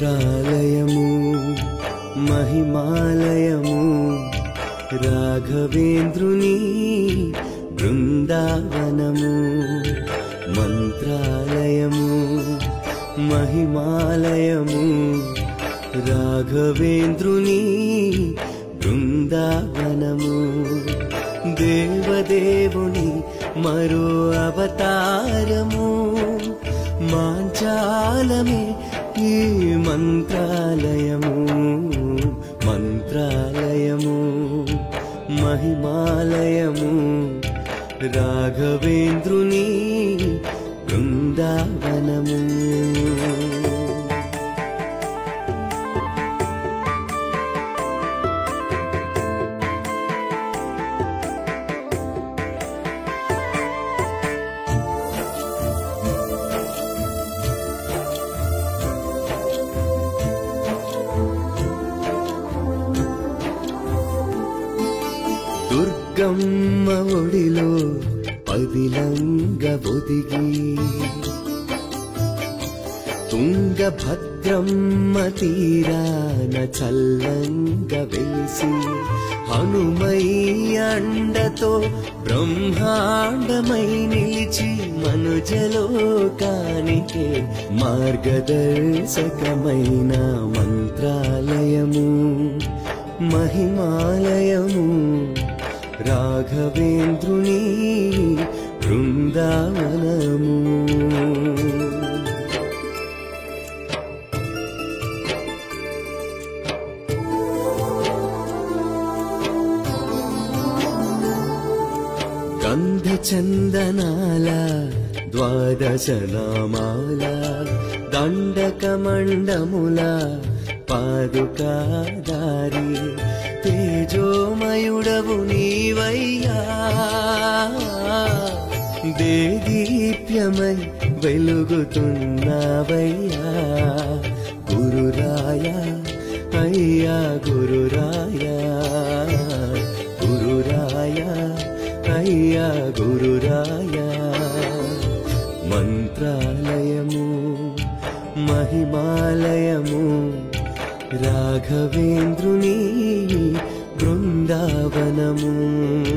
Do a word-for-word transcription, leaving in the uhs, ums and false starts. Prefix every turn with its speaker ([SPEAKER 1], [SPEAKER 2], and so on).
[SPEAKER 1] మంత్రాలయము మహిమాలయము రాఘవేంద్రుని బృందావనము మంత్రాలయము మహిమాలయము రాఘవేంద్రుని బృందావనము దేవదేవుని మరో అవతారము మాంచాలమే ఈ మంత్రాలయము మంత్రాలయము మహిమాలయము రాఘవేంద్రుని బృందావనము దుర్గమ్మ ఒడిలో పదిలంగ ఒదిగి తుంగభద్రమ్మ తీరాన చల్లంగ వెలిసి హనుమయ్య అండతో బ్రహ్మాండమై నిలిచి మనుజలోకానికే మార్గదర్శకమైన మంత్రాలయము మహిమాలయము రాఘవేంద్రుని బృందావనము గంధ చందనాల ద్వాదశ నామాల దండకమండముల పాదుకాదారి తేజోమయుడవు నీవయ్యా దేదీప్యమై వెలుగుతున్నావయ్యా గురురాయ అయ్యా గురురాయ గురురాయ అయ్యా గురురాయ మంత్రాలయము మహిమాలయము రాఘవేంద్రుని బృందావనము